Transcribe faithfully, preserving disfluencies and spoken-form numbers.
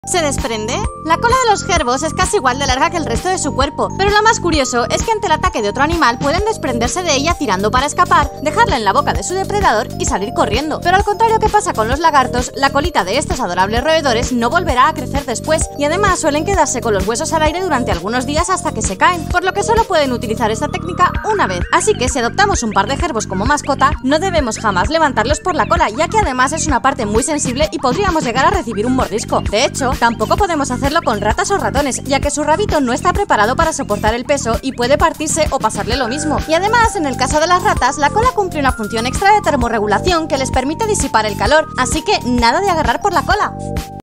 ¿Se desprende? La cola de los jerbos es casi igual de larga que el resto de su cuerpo, pero lo más curioso es que ante el ataque de otro animal pueden desprenderse de ella tirando para escapar, dejarla en la boca de su depredador y salir corriendo. Pero al contrario que pasa con los lagartos, la colita de estos adorables roedores no volverá a crecer después, y además suelen quedarse con los huesos al aire durante algunos días hasta que se caen, por lo que solo pueden utilizar esta técnica una vez. Así que si adoptamos un par de jerbos como mascota, no debemos jamás levantarlos por la cola, ya que además es una parte muy sensible y podríamos llegar a recibir un mordisco. De hecho, tampoco podemos hacerlo con ratas o ratones, ya que su rabito no está preparado para soportar el peso y puede partirse o pasarle lo mismo. Y además, en el caso de las ratas, la cola cumple una función extra de termorregulación que les permite disipar el calor, así que nada de agarrar por la cola.